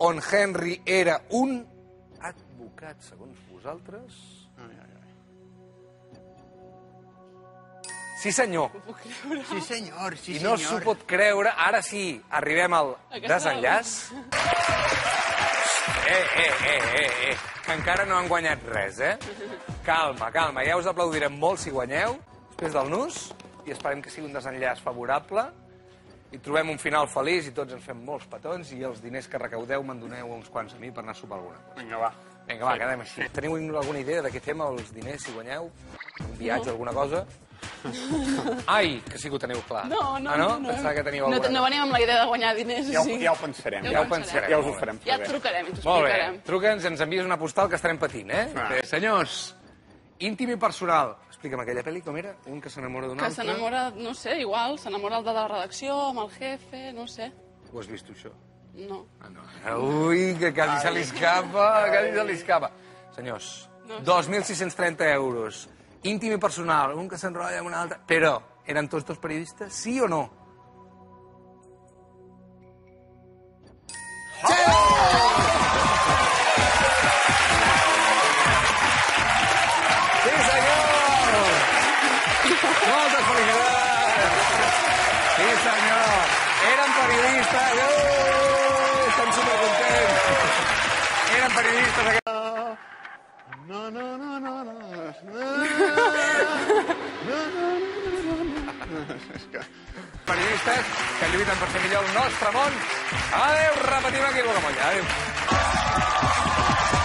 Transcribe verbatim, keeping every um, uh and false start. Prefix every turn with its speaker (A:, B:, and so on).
A: on Henry era un advocat, segons vosaltres? Sí, senyor.
B: Sí, senyor, sí,
A: I no s'ho pot creure. Ara sí, arribem al desenllaç. Eh, eh, eh, eh, eh. Que encara no han guanyat res, eh? Calma, calma. Ja us aplaudirem molt si guanyeu, després del nus, i esperem que sigui un desenllaç favorable, i trobem un final feliç i tots ens fem molts petons, i els diners que recaudeu me'n doneu uns quants a mi per anar a sopar alguna cosa.
B: Vinga, va.
A: Vinga, va, quedem així. Teniu alguna idea de què fem els diners si guanyeu? Un viatge, alguna cosa? Ai, que sí que ho teniu clar.
C: No, no,
A: ah, no?
C: no.
A: Pensava que teníeu
C: No,
A: alguna
C: no venim amb la idea de guanyar diners.
B: Ja ho,
C: sí.
B: ja ho pensarem.
A: Ja ho pensarem.
B: Ja us ho farem
C: Ja
B: saber.
C: et trucarem i t'ho
A: Molt bé,
C: explicarem.
A: truca'ns i ens envies una postal que estarem patint, eh?
B: Ah.
A: Bé, senyors, íntim i personal. Explica'm aquella pel·li, com era? Un que s'enamora d'un
C: Que
A: altre?
C: s'enamora, no sé, igual, s'enamora el de la redacció, amb el jefe, no sé.
A: Ho has vist, tu, això?
C: No.
A: Ah, no. Ui, que quasi se li escapa, quasi se li escapa. Senyors, dos mil sis-cents trenta euros. Íntim i personal, un que s'enrotlla amb un altre. Però, eren tots dos periodistes, sí o no? Sí! Sí, senyor! Moltes felicitats! Sí, senyor! Eren periodistes! Uh! Estem supercontents! Eren periodistes...
B: No, no, no, no, no.
A: Periodistes que lluiten per fer millor el nostre món. Adéu, repetim aquí el Bocamoll. Adéu.